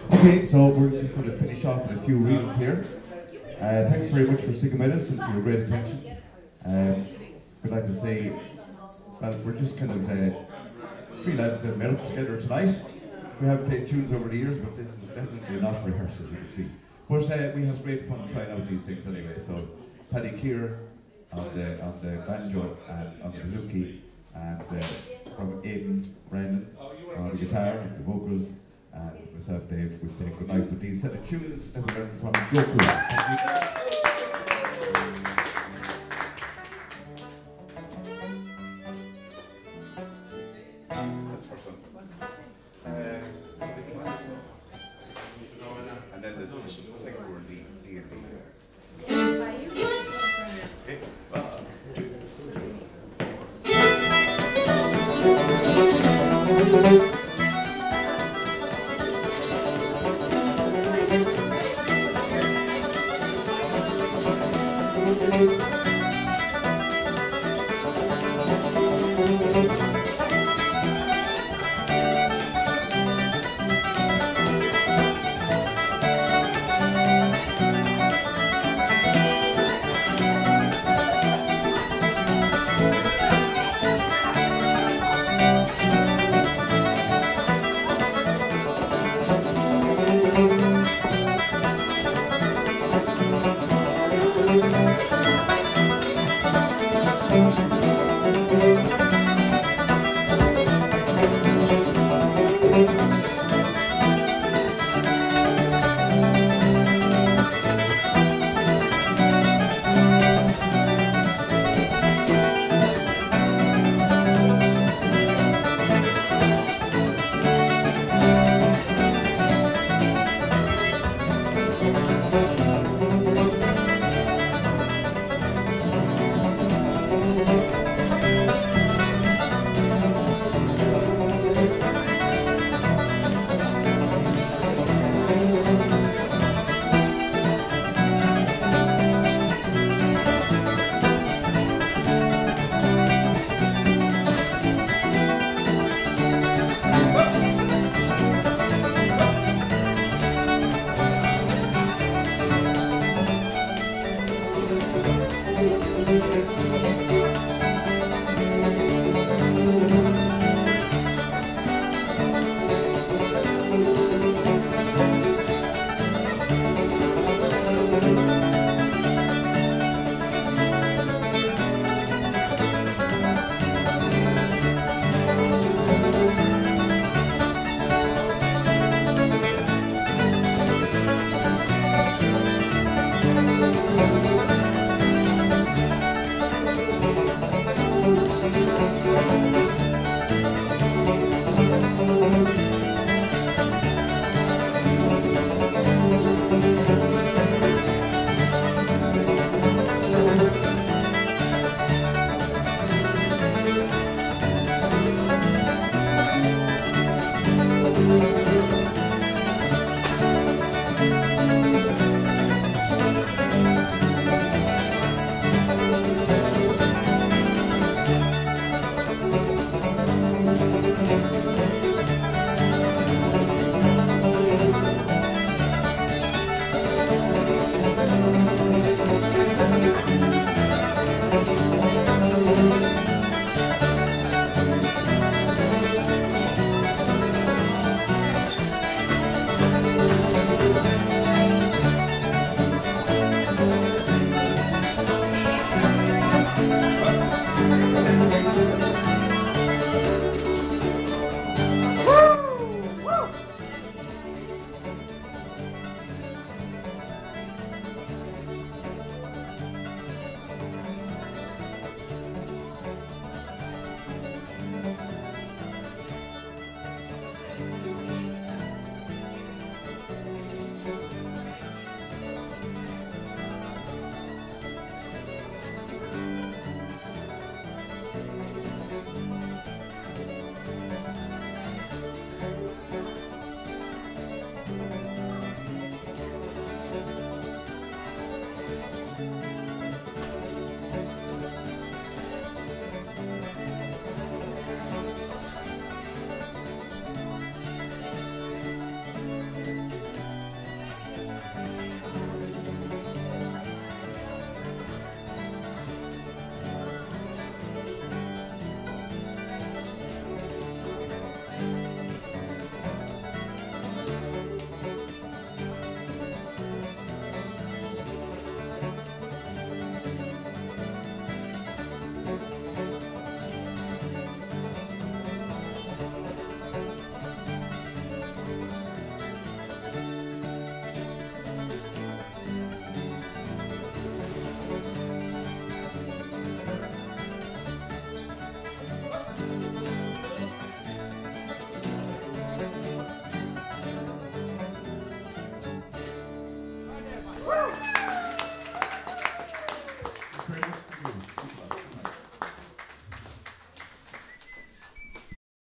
Okay, so we're just going to finish off with a few reels here. Thanks very much for sticking with us and for your great attention. We'd like to say, well, we're just kind of three lads that met up together tonight. We have played tunes over the years, but this is definitely not rehearsed, as you can see. But we have great fun trying out these things anyway. So Paddy Keir on the banjo and on the bouzouki, and from Aidan Brandon on the guitar and the vocals, and myself, Dave, we'll say goodnight with these set of tunes that we learned from Joker. And then there's the second word, D and D.